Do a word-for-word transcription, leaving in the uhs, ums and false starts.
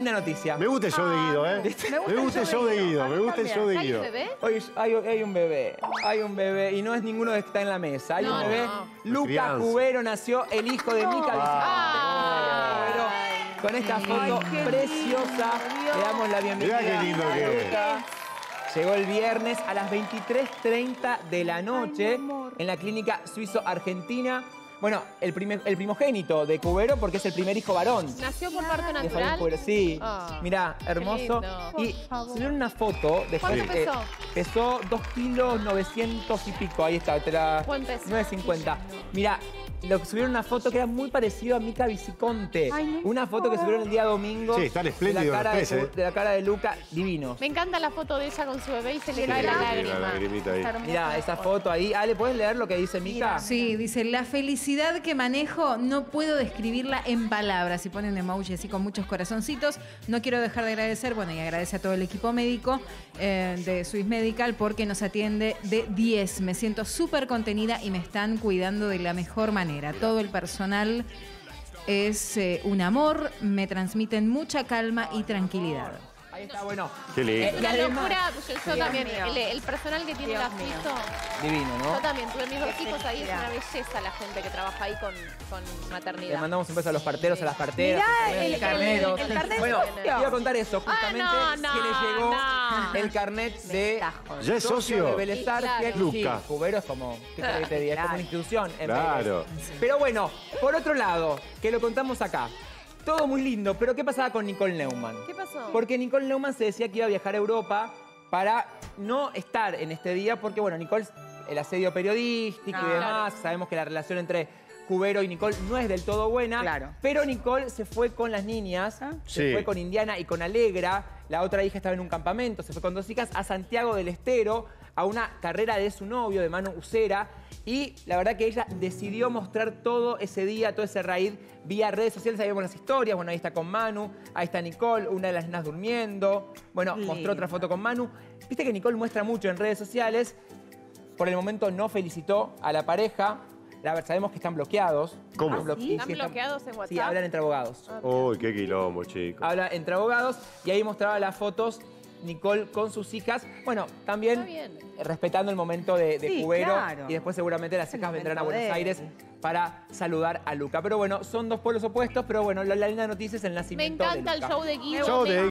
linda noticia. Me gusta el show de Guido, ¿eh? Me gusta el show de Guido, me gusta el show de Guido. ¿Hay bebé? Hoy hay, hay un bebé, hay un bebé, y no es ninguno de los que está en la mesa. Hay No, un bebé. no. Luca Crianza. Cubero nació, el hijo de Mica Ah. Vicente. Cubero, con esta foto preciosa, le damos la bienvenida. Mirá qué lindo a que es. Luca. Llegó el viernes a las veintitrés treinta de la noche en la clínica suizo-argentina. Bueno, el, primer, el primogénito de Cubero porque es el primer hijo varón. ¿Nació por parto De Fabián natural? Cubero, sí. Ah, Mirá, hermoso. lindo. Y subieron una foto de ¿Cuánto que pesó? pesó dos kilos novecientos y pico. Ahí está, te la... ¿Cuánto es? nueve cincuenta. Mirá, lo, subieron una foto que era muy parecido a Mica Viciconte. Ay, no una foto que subieron el día domingo. Sí, están de espléndidos la cara los de, tres, ¿eh? de la cara de Luca, divino. Me encanta la foto de ella con su bebé y se le Sí, cae la sí, La lágrima. lagrimita ahí. Mirá, esa foto ahí. Ale, ¿puedes leer lo que dice Mica? Sí, dice, la felicidad que manejo no puedo describirla en palabras. Y ponen emoji así con muchos corazoncitos. No quiero dejar de agradecer, bueno, y agradece a todo el equipo médico eh, de Swiss Medical porque nos atiende de diez. Me siento súper contenida y me están cuidando de la mejor manera. Todo el personal es eh, un amor, me transmiten mucha calma y tranquilidad. Ahí está, bueno. Qué lindo. Eh, Una además- locura, yo, yo Dios también, mío. el, el personal que tiene Dios la mío. Suizo, Divino, ¿no? yo también tuve mis dos Qué hijos ahí, es felicidad. una belleza la gente que trabaja ahí con, con Le maternidad. mandamos un beso a los parteros, a las parteras. Mirá, a los el- carneros. el- el carnet Bueno, socio. te iba a contar eso, justamente, Ah, no, que le llegó no. el carnet de ¿Ya es socio? de Vélez Sí, Sarsfield. claro. Sí, Luca. Cubero es como, ¿qué querés que te diga? Es como una institución en Claro. Vélez. Pero bueno, por otro lado, que lo contamos acá. Todo muy lindo, pero ¿qué pasaba con Nicole Neumann? ¿Qué pasó? Porque Nicole Neumann se decía que iba a viajar a Europa para no estar en este día, porque bueno, Nicole, el asedio periodístico y Claro. demás, sabemos que la relación entre Cubero y Nicole no es del todo buena, Claro. pero Nicole se fue con las niñas, se Sí. fue con Indiana y con Alegra, la otra hija estaba en un campamento, se fue con dos hijas a Santiago del Estero, a una carrera de su novio, de Manu Ucera, y la verdad que ella decidió mostrar todo ese día, todo ese raid, vía redes sociales. Ahí vemos las historias, bueno, ahí está con Manu, ahí está Nicole, una de las nenas durmiendo. Bueno, mostró Linda. otra foto con Manu. Viste que Nicole muestra mucho en redes sociales. Por el momento no felicitó a la pareja. La verdad, sabemos que están bloqueados. ¿Cómo? Están, blo- ¿Sí? ¿Están bloqueados en Sí, WhatsApp? hablan entre abogados. Uy, qué quilombo, chicos. Habla entre abogados y ahí mostraba las fotos Nicole con sus hijas. Bueno, también Está bien. eh, respetando el momento de, de Sí, Cubero. claro. Y después seguramente las Es el hijas vendrán a momento Buenos de él. Aires para saludar a Luca. Pero bueno, son dos pueblos opuestos, pero bueno, la, la linda noticia es el Me nacimiento de encanta el Luca. show de Guido. Show me de